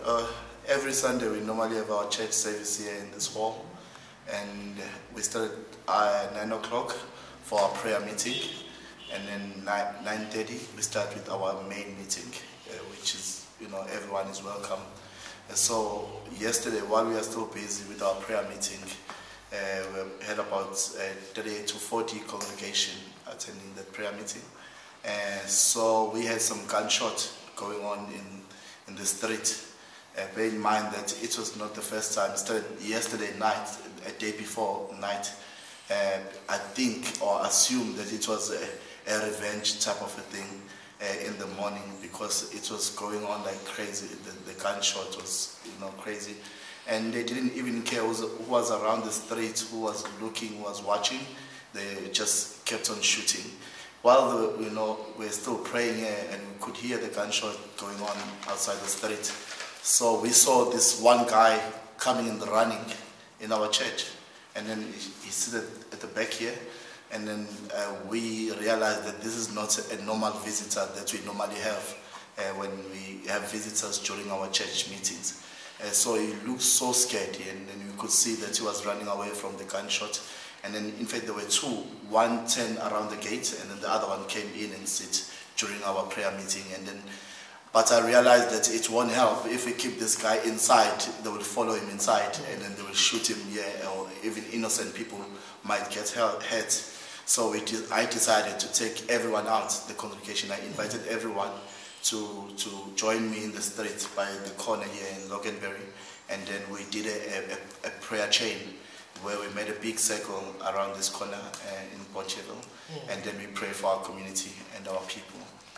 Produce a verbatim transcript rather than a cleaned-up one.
Uh, every Sunday we normally have our church service here in this hall, and we start at nine o'clock for our prayer meeting, and then nine thirty we start with our main meeting, uh, which is, you know, everyone is welcome. And so yesterday, while we are still busy with our prayer meeting, uh, we had about uh, thirty-eight to forty congregation attending that prayer meeting, and so we had some gunshot going on in in the street. Uh, bear in mind that it was not the first time. It started yesterday night, a day before night. Uh, I think or assume that it was a, a revenge type of a thing uh, in the morning, because it was going on like crazy. The, the gunshot was, you know, crazy, and they didn't even care who was, who was around the street, who was looking, who was watching. They just kept on shooting. While the, you know, we're still praying here, and we could hear the gunshot going on outside the street. So we saw this one guy coming and running in our church, and then he, he stood at the back here, and then uh, we realized that this is not a normal visitor that we normally have uh, when we have visitors during our church meetings. Uh, so he looked so scared, and then we could see that he was running away from the gunshot. And then, in fact, there were two. One turned around the gate, and then the other one came in and sit during our prayer meeting. And then, but I realized that it won't help if we keep this guy inside. They will follow him inside, and then they will shoot him here, or even innocent people might get hurt. So we did, I decided to take everyone out, the congregation. I invited everyone to to join me in the street by the corner here in Loganberry, and then we did a, a, a prayer chain, where we made a big circle around this corner uh, in Potchefstroom, mm. and then we pray for our community and our people.